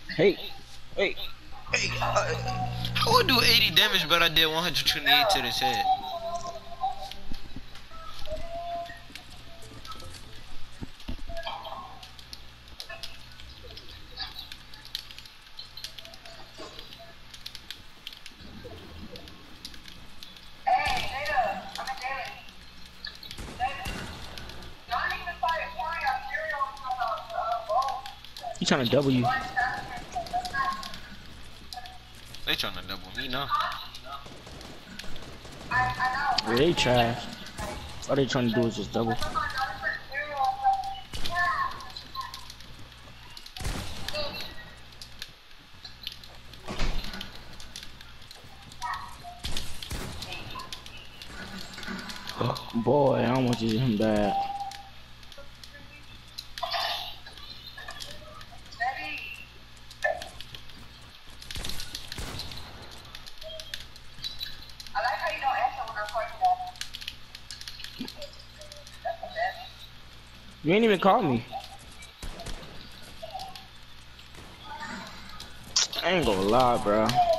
Hey, hey, I would do 80 damage, but I did 128 to this head. you trying to double you? They trying to double me now. Yeah, they trash. All they trying to do is just double. Boy, I almost did him bad. You ain't even call me. I ain't gonna lie, bro.